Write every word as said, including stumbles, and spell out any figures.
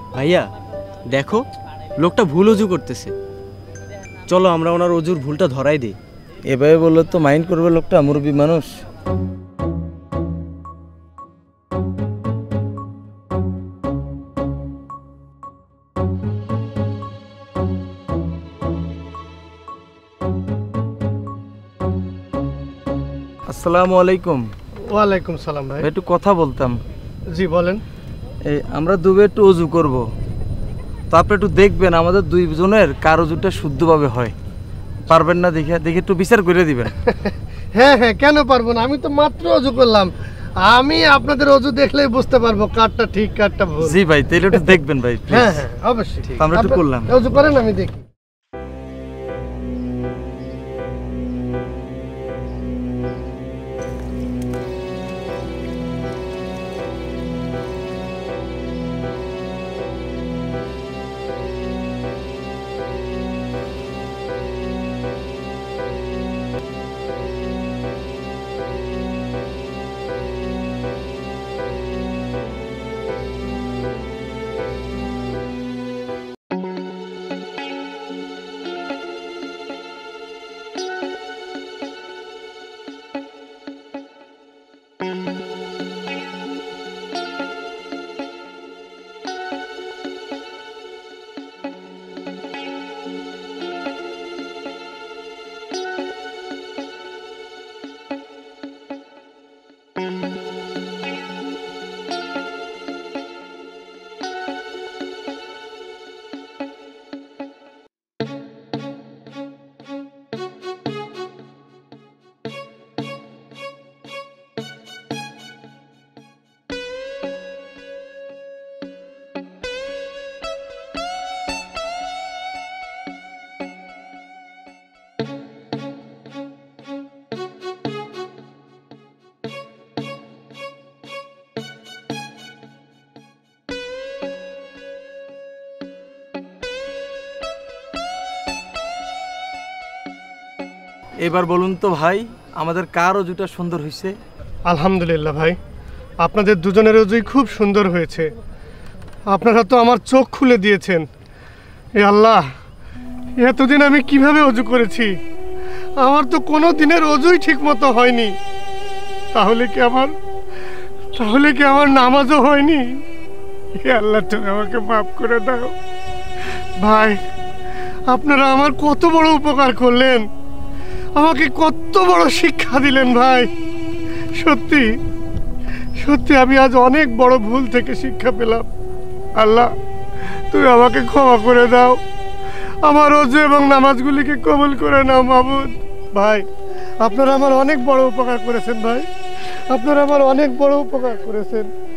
ভাইয়া দেখো লোকটা ভুল অজু করতেছে, চলো আমরা ওনার অজুর ভুলটা ধরাই দিই। এভাবে বললে তো মাইন্ড করবে লোকটা, মুরব্বী মানুষ। আসসালামু আলাইকুম। ওয়ালাইকুম সালাম ভাই। একটু কথা বলতাম। জি বলেন। এই আমরা দুবে একটু অজু করব, তো আপনি একটু দেখবেন আমাদের দুইজনের কার অজুটা শুদ্ধভাবে হয়। পারবেন না দেখে দেখে একটু বিচার করে দিবেন। হ্যাঁ হ্যাঁ, কেন পারবো না, আমি তো মাত্র অজু করলাম, আমি আপনাদের অজু দেখলেই বুঝতে পারবো কারটা ঠিক কারটা ভুল। জি ভাই, তাহলে একটু দেখবেন ভাই। হ্যাঁ হ্যাঁ অবশ্যই। আমরা একটু করলাম। অজু করেন, আমি দেখি। এবার বলুন তো ভাই, আমাদের কার অজুটা সুন্দর হয়েছে? আলহামদুলিল্লাহ ভাই, আপনাদের দুজনের অজুই খুব সুন্দর হয়েছে। আপনারা তো আমার চোখ খুলে দিয়েছেন। এ আল্লাহ, এতদিন আমি কিভাবে অজু করেছি, আমার তো কোনো দিনের অজুই ঠিক মতো হয়নি। তাহলে কি আমার তাহলে কি আমার নামাজও হয়নি? এ আল্লাহ, তুমি আমাকে মাফ করে দাও। ভাই, আপনারা আমার কত বড় উপকার করলেন, আমাকে কত বড় শিক্ষা দিলেন ভাই। সত্যি সত্যি আমি আজ অনেক বড় ভুল থেকে শিক্ষা পেলাম। আল্লাহ, তুমি আমাকে ক্ষমা করে দাও, আমার অজু এবং নামাজগুলিকে কবুল করে নাও মাবুদ। ভাই, আপনারা আমার অনেক বড় উপকার করেছেন ভাই, আপনারা আমার অনেক বড় উপকার করেছেন।